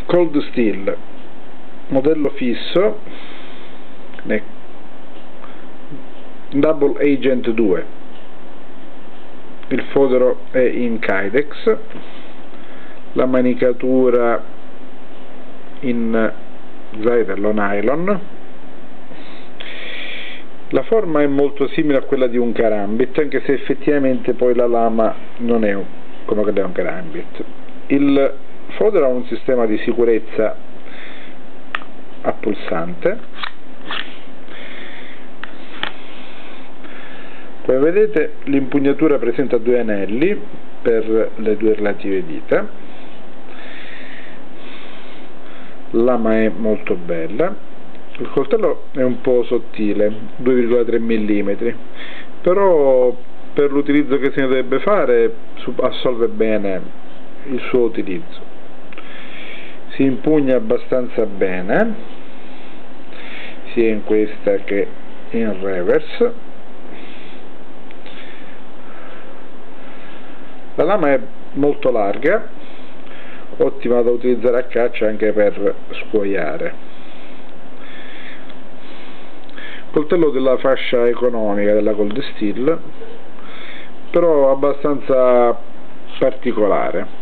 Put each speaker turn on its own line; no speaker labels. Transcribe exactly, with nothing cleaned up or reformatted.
Cold Steel, modello fisso, Double Agent due, il fodero è in Kydex, la manicatura in Zytherlo nylon. La forma è molto simile a quella di un Karambit, anche se effettivamente poi la lama non è come quella di un Karambit. Il fodero ha un sistema di sicurezza a pulsante. Come vedete, l'impugnatura presenta due anelli per le due relative dita. La lama è molto bella. Il coltello è un po' sottile, due virgola tre millimetri, però per l'utilizzo che se ne dovrebbe fare assolve bene il suo utilizzo. Si impugna abbastanza bene, sia in questa che in reverse. La lama è molto larga, ottima da utilizzare a caccia anche per scuoiare. Coltello della fascia economica della Cold Steel, però abbastanza particolare.